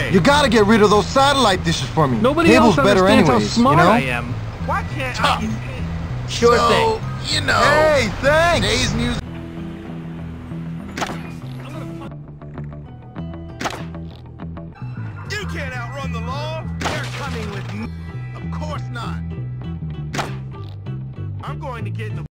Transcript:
way. You gotta get rid of those satellite dishes for me. Nobody Cable's else better understands anyways, how smart you know? I am. Why can't I get Sure thing. You know. Hey, thanks! Today's music. You can't outrun the law. They're coming with me. Of course not. I'm going to get in the